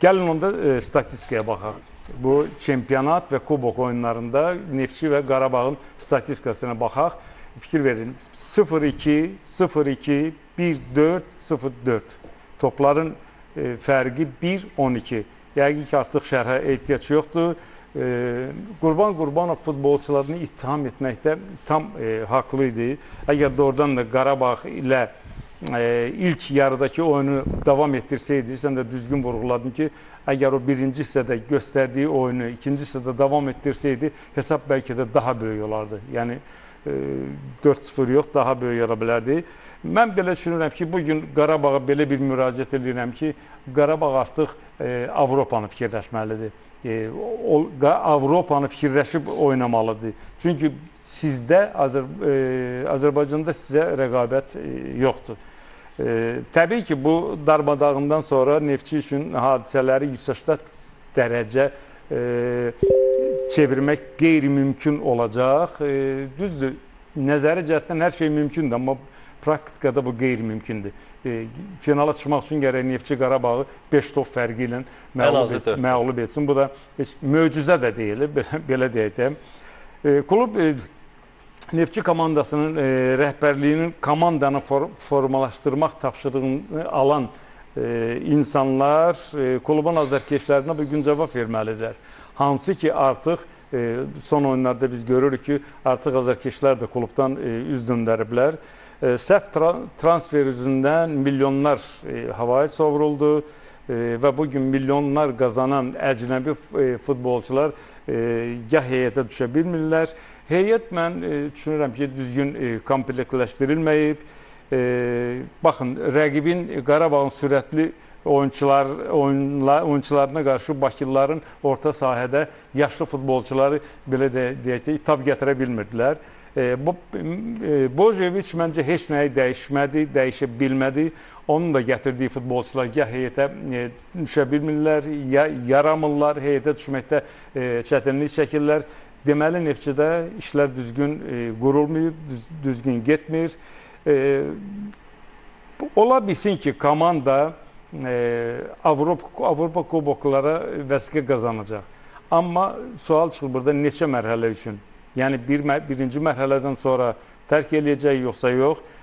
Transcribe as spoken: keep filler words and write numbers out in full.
Gəlin onda e, statistikaya baxaq. Bu çempionat və kubok oyunlarında Neftçi və Qarabağın statistikasına baxaq. Fikir verin. sıfır iki, sıfır iki, bir dörd, sıfır dörd. Topların e, fərqi bir on iki. Yəqin ki, artıq şərhə ehtiyac yoxdur. E, Qurban Qurbanov futbolçularını ittiham etməkdə tam e, haqlı idi. Əgər doğrudan da Qarabağ ilə e, ilk yarıdakı oyunu davam ettirsəydi, sən də düzgün vurğuladın ki, əgər o birinci hissədə göstərdiyi oyunu ikinci hissədə davam ettirsəydi, hesab bəlkə də daha böyük olardı. Yəni dörd sıfır yox, daha böyük yara bilərdi. Mən belə düşünürəm ki, bugün Qarabağa belə bir müraciət edirəm ki, Qarabağ artıq e, Avropanı fikirləşməlidir. E, o, Avropanı fikirləşib oynamalıdır. Çünki sizdə, Azər, e, Azərbaycanda sizə rəqabət e, yoxdur. E, təbii ki, bu darmadağından sonra Neftçi üçün hadisələri yüz səksən dərəcə e, çevirmək qeyri-mümkün olacaq. E, düzdür, nəzəri cəhətdən hər şey mümkündür, amma praktikada bu qeyri-mümkündür. E, finala çıxmaq üçün gərək Neftçi Qarabağı beş top fərqi ilə məğlub, et, məğlub etsin. Bu da heç möcüzə də deyil, belə, belə deyək. E, klub e, Neftçi komandasının e, rəhbərliyinin komandanı for, formalaşdırmaq tapşırığını alan e, insanlar e, klubun azərkeşlərinə bugün cavab verməlidirlər. Hansı ki, artıq e, son oyunlarda biz görürük ki, artıq azərkeşlər də klubdan e, üz döndəriblər. E, səhv tra transfer üzündən milyonlar e, havaya sovruldu e, və bugün milyonlar qazanan əcnəbi e, futbolçular e, gah heyətə düşə bilmirlər. Heyət mən e, düşünürəm ki, düzgün e, komplektləşdirilməyib. E, baxın, rəqibin Qarabağın sürətli oyunçular, oyunlar, oyunçularına qarşı Bakılıların orta sahədə yaşlı futbolçuları belə de, deyək ki, tab gətirə bilmirdilər. E, bu, e, Bojeviç məncə heç nəyi dəyişmədi, dəyişə bilmədi. Onun da gətirdiyi futbolçular ya heyətə e, düşə bilmirlər, ya yaramırlar, heyətə düşməkdə e, çətinlik çəkirlər. Deməli, Neftçidə işlər düzgün e, qurulmayıb, düz, düzgün getmir. E, ola bilsin ki, komanda e, Avropa, Avropa kuboklara vəsiqə qazanacaq. Amma sual çıxır burada neçə mərhələ üçün? Yəni bir, birinci mərhələdən sonra tərk eləyəcək yoxsa yox?